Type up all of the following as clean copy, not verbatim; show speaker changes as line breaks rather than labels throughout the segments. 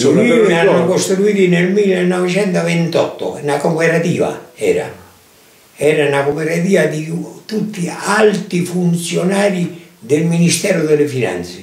L'hanno costruiti nel 1928, una cooperativa era una cooperativa di tutti alti funzionari del Ministero delle Finanze.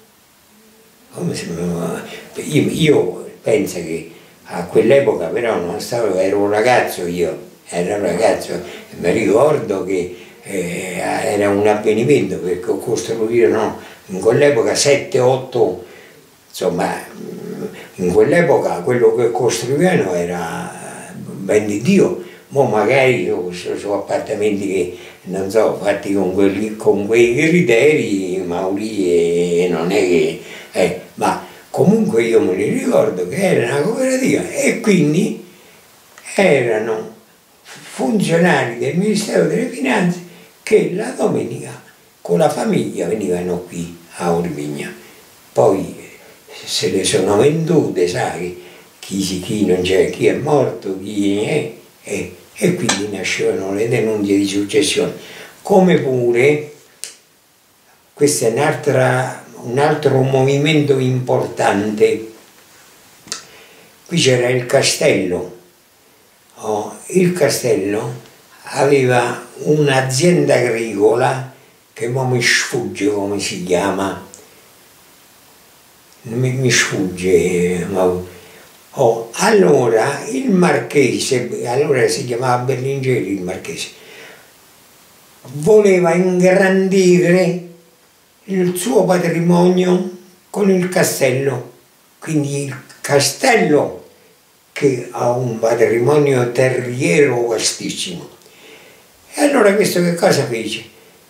Io penso che a quell'epoca però non stavo, ero un ragazzo ero un ragazzo, mi ricordo che era un avvenimento perché costruirono in quell'epoca 7-8, insomma, in quell'epoca quello che costruivano era ben di Dio. Mo magari sono appartamenti che non so, fatti con quei criteri, ma lì non è che. Ma comunque io me li ricordo che era una cooperativa e quindi erano funzionari del Ministero delle Finanze che la domenica con la famiglia venivano qui a Orvigna. Poi se le sono vendute, sai, chi non c'è, chi è morto, chi è. E quindi nascevano le denunce di successione. Come pure, questo è un altro movimento importante, qui c'era il castello. Il castello aveva un'azienda agricola che ora mi sfugge come si chiama, mi sfugge. Allora il marchese, allora si chiamava Berlingeri il marchese, voleva ingrandire il suo patrimonio con il castello, quindi il castello che ha un patrimonio terriero vastissimo. E allora questo che cosa fece?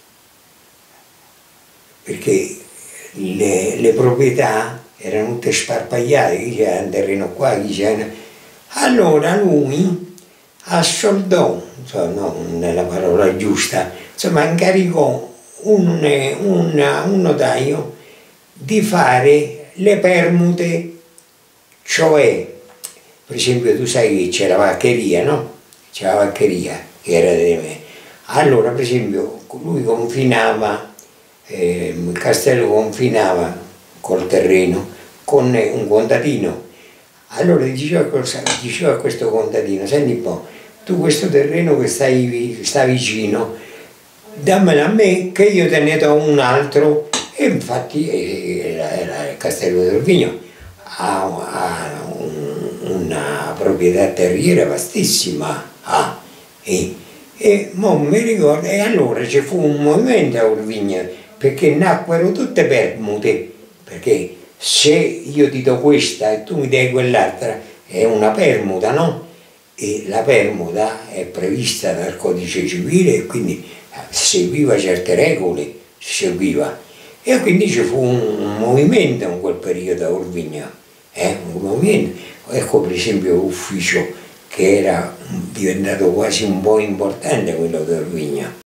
Perché le proprietà erano tutte sparpagliate, chi c'era un terreno qua, chi c'era. Allora lui assoldò, non è la parola giusta, insomma incaricò un notaio di fare le permute, cioè, per esempio tu sai che c'è la vaccheria, no? C'è la vaccheria che era di me. Allora per esempio lui confinava, il castello confinava col terreno con un contadino. Allora diceva a questo contadino: senti un po', tu questo terreno che sta vicino, dammelo a me che io te ne do un altro. E infatti era il castello di Orvigno ha una proprietà terriera vastissima. E mo mi ricordo, e allora ci fu un movimento a Orvigno perché nacquero tutte permute, perché se io ti do questa e tu mi dai quell'altra è una permuta, no? E la permuta è prevista dal codice civile e quindi seguiva certe regole, seguiva. E quindi ci fu un movimento in quel periodo a Orvigno, un movimento. Ecco per esempio l'ufficio che era diventato quasi un po' importante, quello di Orvigno.